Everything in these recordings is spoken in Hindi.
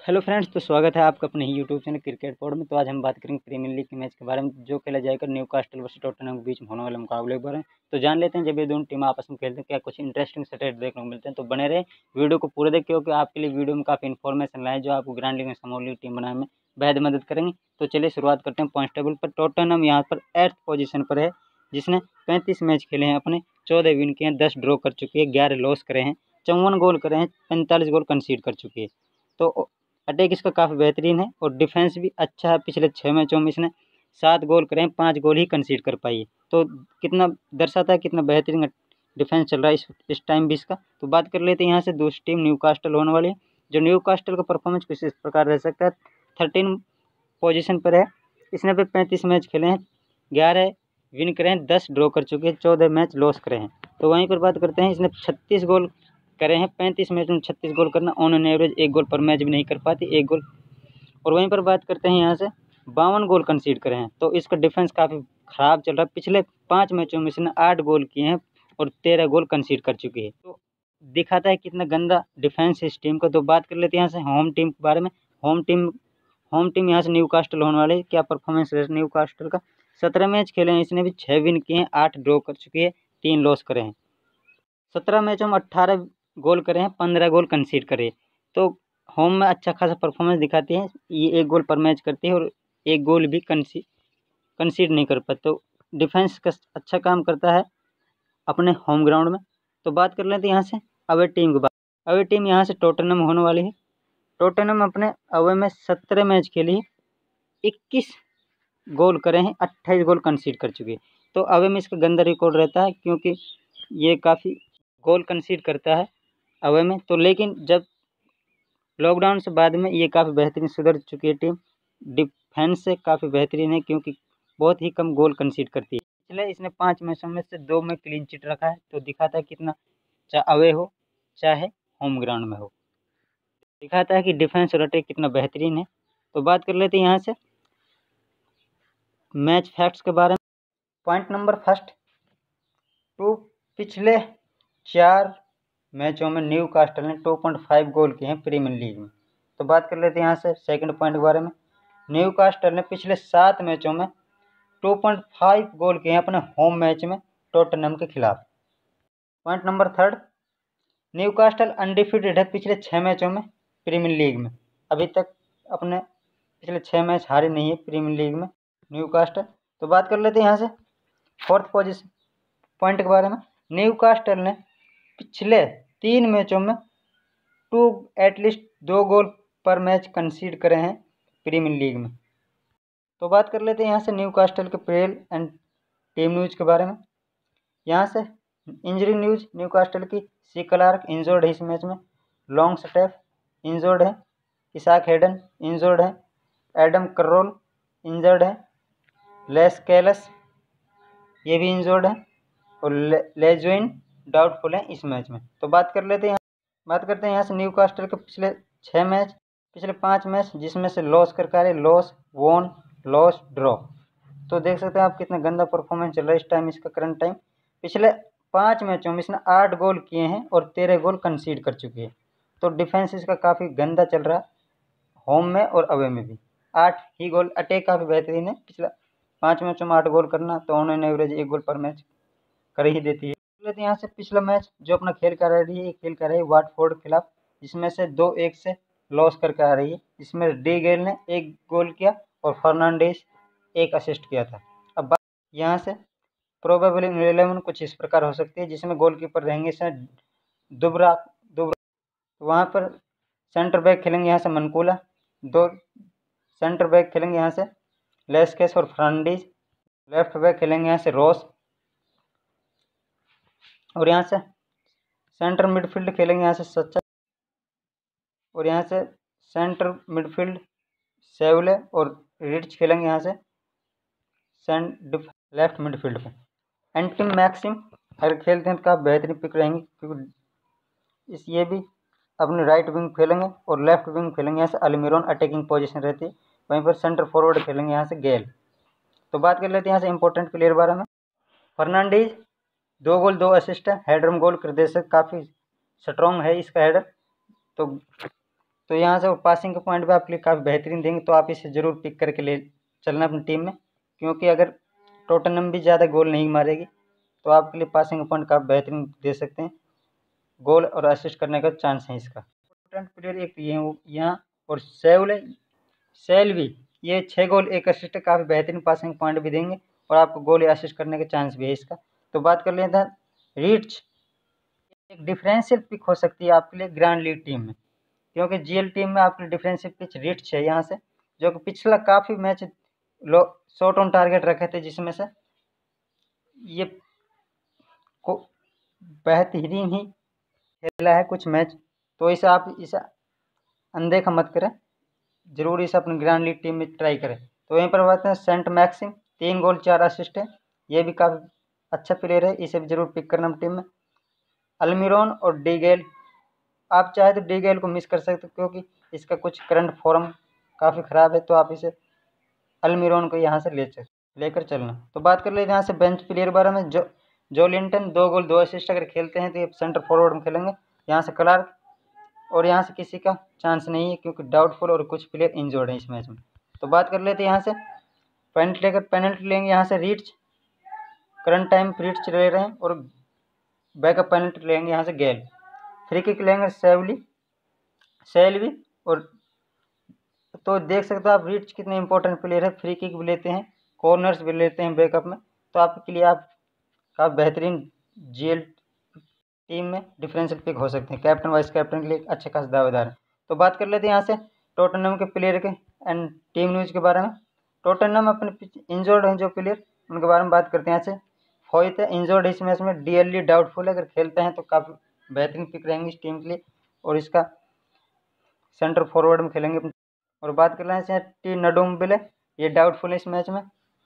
हेलो फ्रेंड्स, तो स्वागत है आपका अपने ही यूट्यूब चैनल क्रिकेट बोर्ड में। तो आज हम बात करेंगे प्रीमियर लीग के मैच के बारे में, जो खेला जाएगा न्यूकास्टल वर्सेस टॉटनहम के बीच में होने वाले मुकाबले के बारे में। तो जान लेते हैं, जब ये दोनों टीम आपस में खेलते हैं क्या कुछ इंटरेस्टिंग स्टेट देखने को मिलते हैं। तो बने रहे वीडियो को पूरे देख, क्योंकि आपके लिए वीडियो में काफ़ी इन्फॉर्मेशन लाए जो आपको ग्रैंड लीग में समूह लीग टीम बनाने में बेहद मदद करेंगे। तो चलिए शुरुआत करते हैं पॉइंट टेबल पर। टॉटनहम यहाँ पर 8th पोजीशन पर है, जिसने 35 मैच खेले हैं, अपने 14 विन किए हैं, 10 ड्रॉ कर चुकी है, 11 लॉस करे हैं, 54 गोल करे हैं, 45 गोल कंसीड कर चुकी है। तो अटैक इसका काफ़ी बेहतरीन है और डिफेंस भी अच्छा है। पिछले 6 मैचों में इसने 7 गोल करे हैं, 5 गोल ही कंसीड कर पाई है। तो कितना दर्शाता है कितना बेहतरीन डिफेंस चल रहा है इस टाइम भी इसका। तो बात कर लेते हैं यहाँ से दूसरी टीम न्यूकास्टल होने वाली है। जो न्यूकास्टल का परफॉर्मेंस कुछ इस प्रकार रह सकता है। 13 पोजीशन पर है, इसने पे 35 मैच खेले हैं, 11 विन करे हैं, 10 ड्रॉ कर चुके हैं, 14 मैच लॉस करे हैं। तो वहीं पर बात करते हैं, इसने 36 गोल करे हैं, 35 मैच में 36 गोल करना ऑन एन एवरेज 1 गोल पर मैच भी नहीं कर पाती, 1 गोल। और वहीं पर बात करते हैं यहाँ से 52 गोल कंसीड करे हैं। तो इसका डिफेंस काफ़ी ख़राब चल रहा है। पिछले 5 मैचों में इसने 8 गोल किए हैं और 13 गोल कंसीड कर चुकी है। तो दिखाता है कितना गंदा डिफेंस है इस टीम का। तो बात कर लेते हैं यहाँ से होम टीम के बारे में। होम टीम यहाँ से न्यूकास्टल होने वाली है। क्या परफॉर्मेंस है न्यूकास्टल का। 17 मैच खेले हैं, इसने भी 6 विन किए हैं, 8 ड्रॉ कर चुकी है, 3 लॉस करे हैं। 17 मैचों में 18 गोल करे हैं, 15 गोल कंसीड करे। तो होम में अच्छा खासा परफॉर्मेंस दिखाती है। ये 1 गोल पर मैच करती है और 1 गोल भी कंसीड नहीं कर पाते। तो डिफेंस का अच्छा काम करता है अपने होम ग्राउंड में। तो बात कर लेते हैं यहाँ से अवे टीम की बात। अवे टीम यहाँ से टॉटनहम होने वाली है। टॉटनहम अपने अवे में 17 मैच खेली है, 21 गोल करे हैं, 28 गोल कंसीड कर चुकी है। तो अवे में इसका गंदा रिकॉर्ड रहता है, क्योंकि ये काफ़ी गोल कंसीड करता है अवे में। तो लेकिन जब लॉकडाउन से बाद में ये काफ़ी बेहतरीन सुधर चुकी है टीम। डिफेंस से काफ़ी बेहतरीन है, क्योंकि बहुत ही कम गोल कंसीड करती है। इसलिए इसने 5 मैचों में से 2 में क्लीन चिट रखा है। तो दिखाता है कितना, चाहे अवे हो चाहे होम ग्राउंड में हो, दिखाता है कि डिफेंस और अटैक कितना बेहतरीन है। तो बात कर लेते हैं यहाँ से मैच फैक्ट्स के बारे में। पॉइंट नंबर फर्स्ट, पिछले 4 मैचों में न्यूकास्टल ने 2.5 गोल किए हैं प्रीमियर लीग में। तो बात कर लेते हैं यहाँ से सेकंड पॉइंट के बारे में। न्यूकास्टल ने पिछले 7 मैचों में 2.5 गोल किए हैं अपने होम मैच में टॉटनहम के खिलाफ। Point number third, Newcastle undefeated है पिछले 6 मैचों में प्रीमियर लीग में। अभी तक अपने पिछले 6 मैच हारे नहीं है प्रीमियर लीग में न्यूकास्टल। तो बात कर लेते हैं यहाँ से फोर्थ पोजीशन पॉइंट के बारे में। न्यूकास्टल ने पिछले 3 मैचों में एटलीस्ट 2 गोल पर मैच कंसीड करे हैं प्रीमियर लीग में। तो बात कर लेते हैं यहाँ से न्यूकास्टल के प्लेयर एंड टीम न्यूज़ के बारे में। यहाँ से इंजरी न्यूज़, न्यूकास्टल की सी क्लार्क इंजर्ड है इस मैच में, लॉन्ग स्टेफ इंजर्ड है, इसाक हेडन इंजर्ड है, एडम कर्रोल इंजर्ड है, लेस कैलस ये भी इंजर्ड है, और लेजुइन डाउटफुल है इस मैच में। तो बात करते हैं यहाँ से न्यूकास्टल के पिछले 5 मैच जिसमें से लॉस करके आ रहे, लॉस वॉन लॉस ड्रॉ। तो देख सकते हैं आप कितना गंदा परफॉर्मेंस चल रहा है इस टाइम इसका करंट टाइम। पिछले 5 मैचों में इसने 8 गोल किए हैं और 13 गोल कंसीड कर चुकी है। तो डिफेंस इसका काफ़ी गंदा चल रहा है, होम में और अवे में भी 8 ही गोल। अटैक काफ़ी बेहतरीन है, पिछला 5 मैचों में 8 गोल करना, तो ऑन एन एवरेज 1 गोल पर मैच कर ही देती है। लेते हैं यहाँ से पिछला मैच जो अपना खेल कर रही है, खेल कर रही है वाटफोर्ड के खिलाफ, जिसमें से 2-1 से लॉस करके आ रही है। इसमें डी गेल ने 1 गोल किया और फर्नांडिस 1 असिस्ट किया था। अब यहाँ से प्रोबेबली 11 कुछ इस प्रकार हो सकती है, जिसमें गोलकीपर रहेंगे से दुबरा। वहाँ पर सेंटर बैक खेलेंगे यहाँ से मनकुला, 2 सेंटर बैक खेलेंगे यहाँ से लेस्केस और फर्नांडिस, लेफ्ट बैक खेलेंगे यहाँ से रॉस, और यहाँ से सेंटर मिडफील्ड खेलेंगे यहाँ से सच्चा, और यहाँ से सेंटर मिडफील्ड सेवले और रिच खेलेंगे यहाँ से लेफ्ट मिडफील्ड पे। एंटिम मैक्सिम अगर खेलते हैं तो काफ़ी बेहतरीन पिक रहेंगे, क्योंकि ये भी अपने राइट विंग खेलेंगे और लेफ्ट विंग खेलेंगे यहाँ से अल्मीरोन, अटैकिंग पोजीशन रहती है। वहीं पर सेंटर फॉरवर्ड खेलेंगे यहाँ से गेल। तो बात कर लेते हैं यहाँ से इंपॉर्टेंट प्लेयर बारे में। फर्नांडीज 2 गोल 2 असिस्ट है, हेडर में गोल कर दे सकते, काफ़ी स्ट्रॉन्ग है इसका हेडर। तो तो यहाँ से पासिंग का पॉइंट भी आपके लिए काफ़ी बेहतरीन देंगे, तो आप इसे ज़रूर पिक करके ले चलना अपनी टीम में, क्योंकि अगर टोटनहम भी ज़्यादा गोल नहीं मारेगी तो आपके लिए पासिंग का पॉइंट काफ़ी बेहतरीन दे सकते हैं, गोल और असिस्ट करने का चांस है इसका। इंपॉर्टेंट प्लेयर एक ये यहाँ और सेल भी ये 6 गोल 1 असिस्ट, काफ़ी बेहतरीन पासिंग पॉइंट भी देंगे और आपको गोल या असिस्ट करने का चांस भी है इसका। तो बात कर लेते हैं रीच, एक डिफरेंशियल पिक हो सकती है आपके लिए ग्रैंड लीग टीम में, क्योंकि जीएल टीम में आपके डिफरेंशियल पिच रीच है यहाँ से, जो कि पिछला काफ़ी मैच शॉट ऑन टारगेट रखे थे, जिसमें से ये को बेहतरीन ही खेला है कुछ मैच। तो इसे आप इसे अनदेखा मत करें, जरूर इसे अपनी ग्रैंड लीग टीम में ट्राई करें। तो वहीं पर बात है सेंट मैक्सिम, 3 गोल 4 असिस्ट है, ये भी काफ़ी अच्छा प्लेयर है, इसे भी जरूर पिक करना टीम में। अल्मिरोन और डीगेल, आप चाहे तो डीगेल को मिस कर सकते हो, क्योंकि इसका कुछ करंट फॉर्म काफ़ी ख़राब है, तो आप इसे अल्मिरोन को यहाँ से लेकर चलना। तो बात कर लेते हैं यहाँ से बेंच प्लेयर बारे में। जोलिंटन 2 गोल 2 असिस्ट अगर खेलते हैं तो ये सेंटर फॉरवर्ड में खेलेंगे। यहाँ से क्लार्क, और यहाँ से किसी का चांस नहीं है, क्योंकि डाउटफुल और कुछ प्लेयर इंजर्ड हैं इस मैच में। तो बात कर लेते हैं यहाँ से पेनल्टी लेंगे यहाँ से रीच, करंट टाइम रीच ले रहे हैं, और बैकअप पेनल्टी लेंगे यहाँ से गेल। फ्री किक लेंगे सेल्वी, और तो देख सकते हो आप रीच कितने इंपॉर्टेंट प्लेयर है, फ्री किक भी लेते हैं, कॉर्नर्स भी लेते हैं बैकअप में, तो आपके लिए आप काफ़ी बेहतरीन जीएल टीम में डिफरेंशियल पिक हो सकते हैं, कैप्टन वाइस कैप्टन के लिए अच्छे खास दावेदार है। तो बात कर लेते हैं यहाँ से टोटनहम के प्लेयर के एंड टीम न्यूज़ के बारे में। टोटनहम अपने इंजर्ड हैं जो प्लेयर, उनके बारे में बात करते हैं। यहाँ से फोइथ है इंजर्ड इस मैच में, डीएलई डाउटफुल है, अगर खेलते हैं तो काफ़ी बेहतरीन पिक रहेंगे इस टीम के लिए, और इसका सेंटर फॉरवर्ड में खेलेंगे। और बात कर रहे हैं टी नडुम्बिले, ये डाउटफुल है इस मैच में,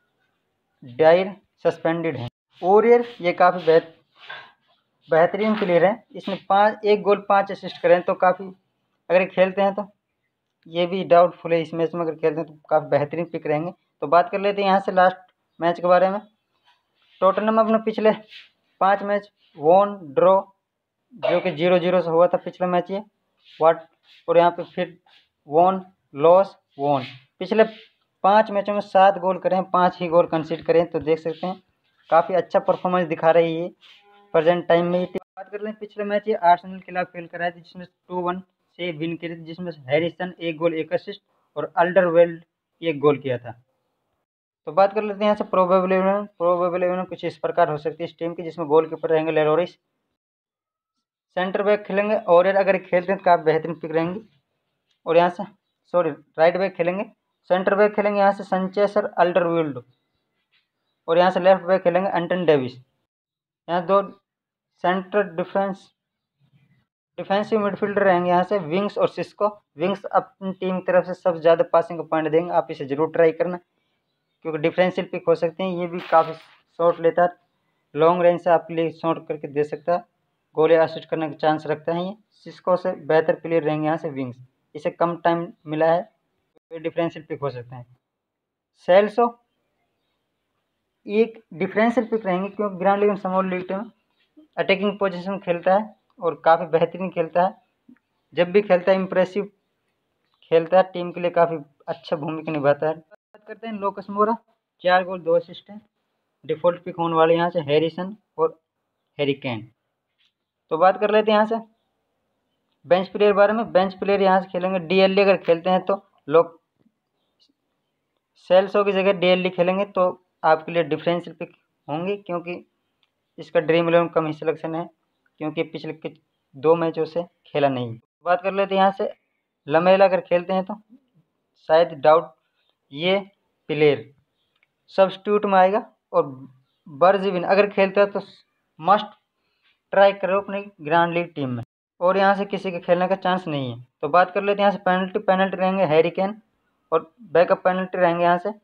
डायर सस्पेंडेड है। ओरियर ये काफ़ी बेहतरीन प्लेयर है, इसने 1 गोल 5 असिस्ट करें, तो काफ़ी अगर खेलते हैं तो ये भी डाउटफुल है इस मैच में, अगर खेलते हैं तो काफ़ी बेहतरीन पिक रहेंगे। तो बात कर लेते हैं यहाँ से लास्ट मैच के बारे में। टोटनहम अपने पिछले 5 मैच वॉन ड्रॉ, जो कि 0-0 से हुआ था पिछला मैच ये और यहाँ पे फिर वॉन लॉस वॉन, पिछले 5 मैचों में 7 गोल करें, 5 ही गोल कंसीड करें, तो देख सकते हैं काफ़ी अच्छा परफॉर्मेंस दिखा रही है प्रेजेंट टाइम में। बात कर लें पिछले मैच ये आर्सेनल के खिलाफ खेल कर आए थे, जिसमें 2-1 से विन किए थे, जिसमें हैरिसन 1 गोल 1 असिस्ट और अल्डरवेल्ड 1 गोल किया था। तो बात कर लेते हैं यहाँ से प्रोबेबल 11 कुछ इस प्रकार हो सकती है इस टीम की, जिसमें गोलकीपर रहेंगे लेरोरिस, सेंटर बैक खेलेंगे और अगर खेलते हैं तो काफ़ी बेहतरीन पिक रहेंगी, और यहाँ से राइट बैक खेलेंगे, सेंटर बैक खेलेंगे यहाँ से संचेस और अल्डरवेल्ड, और यहाँ से लेफ्ट बैक खेलेंगे एंटन डेविस। यहाँ 2 सेंटर डिफेंसिव मिडफील्डर रहेंगे यहाँ से विंग्स और सिस्को। विंग्स अपनी टीम की तरफ से सबसे ज़्यादा पासिंग का पॉइंट देंगे, आप इसे जरूर ट्राई करना, क्योंकि डिफरेंशियल पिक हो सकते हैं, ये भी काफ़ी शॉट लेता है, लॉन्ग रेंज से आपके लिए शॉट करके दे सकता है, गोल या असिस्ट करने का चांस रखता है। ये सिस्को से बेहतर प्लेयर रहेंगे यहाँ से विंग्स, इसे कम टाइम मिला है, तो डिफरेंशियल पिक हो सकते हैं। सेल्सो एक डिफरेंशियल पिक रहेंगे, क्योंकि grand league small league team attacking position खेलता है और काफ़ी बेहतरीन खेलता है, जब भी खेलता है इम्प्रेसिव खेलता है, टीम के लिए काफ़ी अच्छा भूमिका निभाता है। बात करते हैं लोकस मोरा, 4 गोल 2 असिस्ट हैं, डिफॉल्ट पिक होने वाले यहाँ से हैरिसन और हैरी केन। तो बात कर लेते हैं यहाँ से बेंच प्लेयर बारे में। बेंच प्लेयर यहाँ से खेलेंगे डीएलई, अगर खेलते हैं तो लोग सेल्सो की जगह डीएलई खेलेंगे, तो आपके लिए डिफरेंशियल पिक होंगे, क्योंकि इसका ड्रीम 11 कम ही सिलेक्शन है, क्योंकि पिछले 2 मैचों से खेला नहीं। बात कर लेते हैं यहाँ से लमेला, अगर खेलते हैं तो शायद डाउट ये प्लेयर सब्स्टिट्यूट में आएगा, और बर्जविन अगर खेलता है तो मस्ट ट्राई करो अपनी ग्रैंड लीग टीम में, और यहाँ से किसी के खेलने का चांस नहीं है। तो बात कर लेते हैं यहाँ से पेनल्टी रहेंगे हैरी केन, और बैकअप पेनल्टी रहेंगे यहाँ से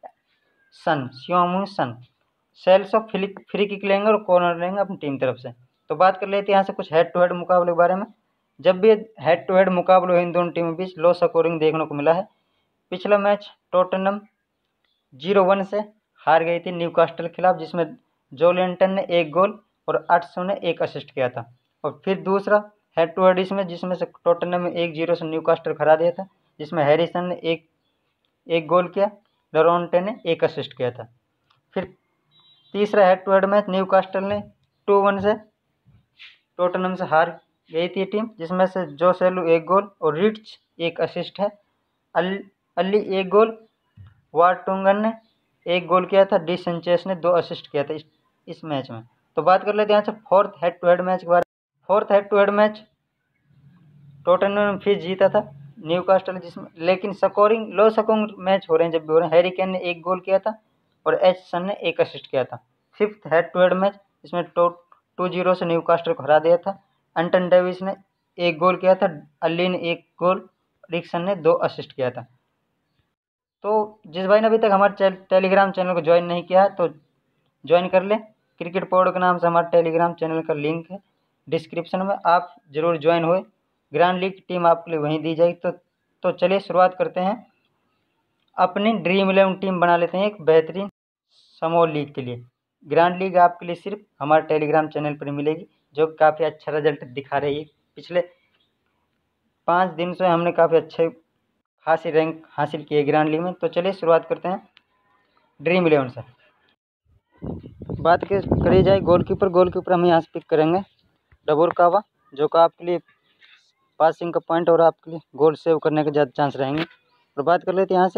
सन सेल्स ऑफ फ्री किक लेंगे और कॉर्नर लेंगे अपनी टीम तरफ से। तो बात कर लेते हैं यहाँ से कुछ हेड टू हेड मुकाबले के बारे में। जब भी हेड टू हेड मुकाबले हुए इन दोनों टीमों के बीच लो स्कोरिंग देखने को मिला है। पिछला मैच टोटनहम 0-1 से हार गई थी न्यूकास्टल के खिलाफ, जिसमें जोलिंटन ने 1 गोल और 800 ने 1 असिस्ट किया था। और फिर दूसरा हेड टू हेड इसमें, जिसमें से टोटनहम 1-0 से न्यूकास्टल हरा दिया था, जिसमें हैरिसन ने एक गोल किया, लोरेंटे ने 1 असिस्ट किया था। फिर तीसरा head to head match Newcastle ने 2-1 से टोटनहम से हार गई थी टीम, जिसमें से जोसेलू 1 गोल और रिच 1 असिस्ट है। अली 1 गोल, वार्टुंगन ने 1 गोल किया था, डी सेंचेस ने 2 असिस्ट किया था इस मैच में। तो बात कर लेते हैं यहाँ से fourth head to head match के बारे में। Fourth head to head match Tottenham ने फिर जीता था न्यूकास्टल, जिसमें लेकिन लो स्कोरिंग मैच हो रहे हैं जब भी हो रहे हैं। हैरी केन ने 1 गोल किया था और एचसन ने 1 असिस्ट किया था। Fifth head to head match, इसमें 2-0 से न्यूकास्टल को हरा दिया था। एंटन डेविस ने 1 गोल किया था, अली ने 1 गोल, रिक्सन ने 2 असिस्ट किया था। तो जिस भाई ने अभी तक हमारे टेलीग्राम चैनल को ज्वाइन नहीं किया है तो ज्वाइन कर ले। क्रिकेट पॉड के नाम से हमारे टेलीग्राम चैनल का लिंक है डिस्क्रिप्शन में, आप ज़रूर ज्वाइन हुए। ग्रैंड लीग की टीम आपके लिए वहीं दी जाएगी। तो चलिए शुरुआत करते हैं। अपनी ड्रीम 11 टीम बना लेते हैं एक बेहतरीन स्मॉल लीग के लिए। ग्रैंड लीग आपके लिए सिर्फ हमारे टेलीग्राम चैनल पर मिलेगी, जो काफ़ी अच्छा रिजल्ट दिखा रही है। पिछले 5 दिन से हमने काफ़ी अच्छे खासी रैंक हासिल किए ग्रैंड लीग में। तो चलिए शुरुआत करते हैं ड्रीम 11 से। बात करी जाए गोलकीपर हम यहाँ से पिक करेंगे डबुरकावा, जो का आपके लिए पासिंग का पॉइंट और आपके लिए गोल सेव करने के ज़्यादा चांस रहेंगे। और बात कर लेते हैं यहाँ से,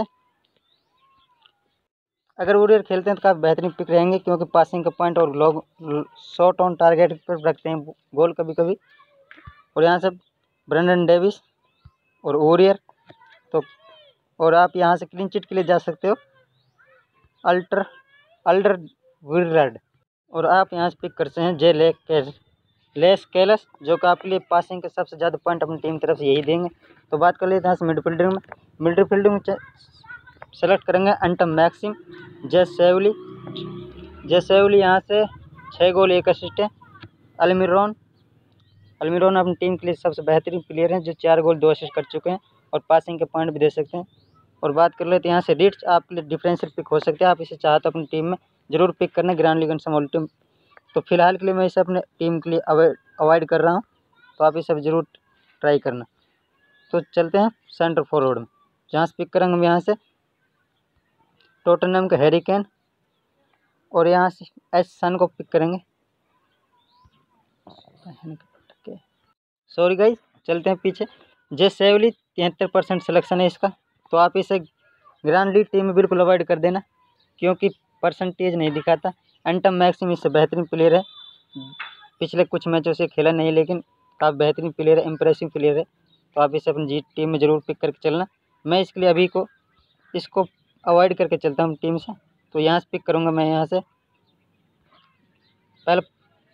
अगर वॉरियर खेलते हैं तो काफ़ी बेहतरीन पिक रहेंगे, क्योंकि पासिंग का पॉइंट और लोग शॉट ऑन टारगेट पर रखते हैं गोल कभी कभी। और यहाँ से ब्रेंडन डेविस और वॉरियर। तो और आप यहाँ से क्लीन चिट के लिए जा सकते हो अल्डर विर्राड, और आप यहाँ से पिक करते हैं जे लेस कैलस, जो कि आपके लिए पासिंग के सबसे ज़्यादा पॉइंट अपनी टीम की तरफ से यही देंगे। तो बात कर लेते हैं मिडफील्डिंग में। मिडफील्डिंग में सेलेक्ट करेंगे एंटम मैक्सिम जेसेवली यहाँ से 6 गोल 1 असिस्ट है। अल्मिरोन अपनी टीम के लिए सबसे बेहतरीन प्लेयर हैं, जो 4 गोल 2 असिस्ट कर चुके हैं और पासिंग के पॉइंट भी दे सकते हैं। और बात कर लेते हैं यहाँ से रिच, आपके लिए डिफरेंशियल पिक हो सकते हैं, आप इसे चाहे तो अपनी टीम में जरूर पिक करना ग्रैंड लीग स्मॉल टीम। तो फिलहाल के लिए मैं इसे अपने टीम के लिए अवॉइड कर रहा हूँ, तो आप इसे ज़रूर ट्राई करना। तो चलते हैं सेंटर फॉरवर्ड में, जहाँ से पिक करेंगे हम यहाँ से टोटनहम का हैरी केन, और यहाँ से एचसन को पिक करेंगे। सॉरी गाइस, चलते हैं पीछे। जेसेवली 73% सिलेक्शन है इसका, तो आप इसे ग्रैंड लीग टीम में बिल्कुल अवॉइड कर देना, क्योंकि परसेंटेज नहीं दिखाता। एंटम मैक्सिम इससे बेहतरीन प्लेयर है, पिछले कुछ मैचों से खेला नहीं, लेकिन काफ़ी बेहतरीन प्लेयर है, इंप्रेसिव प्लेयर है। तो आप इसे अपनी टीम में ज़रूर पिक करके चलना। मैं इसके लिए अभी इसको अवॉइड करके चलता हूँ टीम से। तो यहाँ से पिक करूँगा मैं, यहाँ से पहले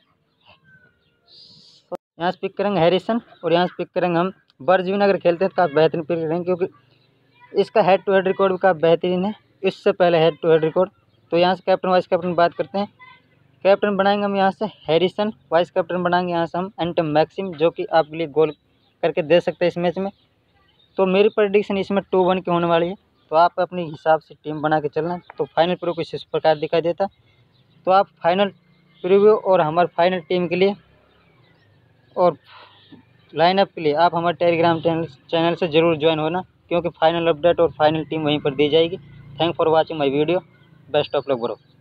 यहाँ से पिक करेंगे हैरिसन, और यहाँ से पिक करेंगे हम बर्जविन। अगर खेलते हैं तो काफ़ी बेहतरीन प्लेयर रहेंगे, क्योंकि इसका हेड टू हेड रिकॉर्ड भी काफ़ी बेहतरीन है, इससे पहले हेड टू हेड रिकॉर्ड। तो यहाँ से कैप्टन वाइस कैप्टन बात करते हैं। कैप्टन बनाएंगे हम यहाँ से हैरिसन, वाइस कैप्टन बनाएंगे यहाँ से हम एंटम मैक्सिम, जो कि आपके लिए गोल करके दे सकते हैं इस मैच में। तो मेरी प्रेडिक्शन इसमें 2-1 की होने वाली है, तो आप अपने हिसाब से टीम बना के चलना। तो फाइनल प्रीव्यू कुछ इस प्रकार दिखाई देता। तो आप फाइनल प्रीव्यू और हमारे फाइनल टीम के लिए और लाइनअप के लिए आप हमारे टेलीग्राम चैनल से ज़रूर ज्वाइन होना, क्योंकि फाइनल अपडेट और फाइनल टीम वहीं पर दी जाएगी। Thank for watching my video. Best of luck bro.